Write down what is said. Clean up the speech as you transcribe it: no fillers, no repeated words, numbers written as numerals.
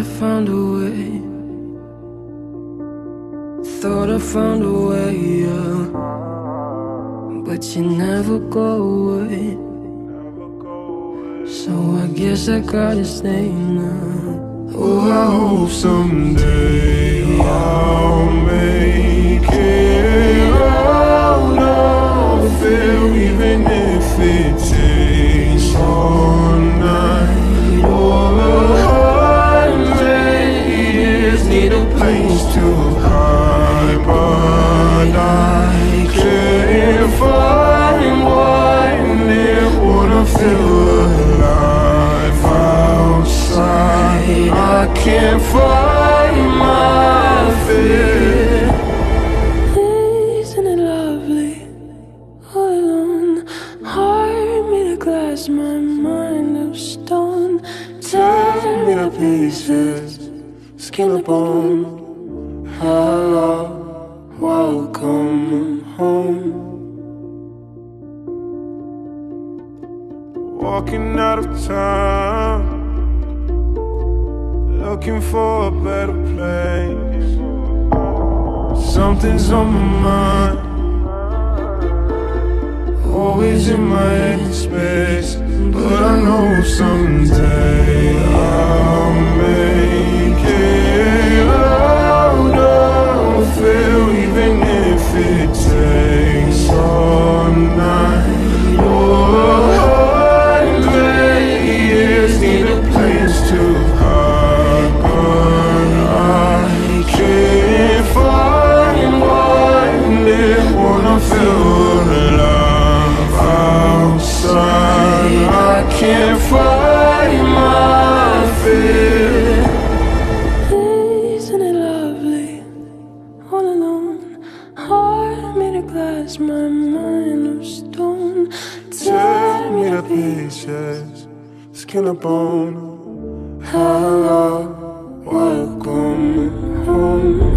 I found a way. Thought I found a way, yeah. But you never go away. So I guess I gotta stay now. Oh, I hope someday I'll make it out of it, even if it takes all night or 100 years. Need a place to hide, but I can't find one that wanna feel alive outside. I can't find my fear. Isn't it lovely? All alone, heart made of glass, my mind of stone. Tear me to pieces, skin and bone. Hello, welcome home. Walking out of town, looking for a better place. Something's on my mind, always in my head space. But I know someday I'll make it out of it, even if it takes all night or 100 years. Need a place to hide, but I can't find one that wanna feel alive outside. I can't find my fear. Isn't it lovely? All alone, heart made of glass, my mind of stone. Tear me to pieces, skin and bone. Hello, welcome home.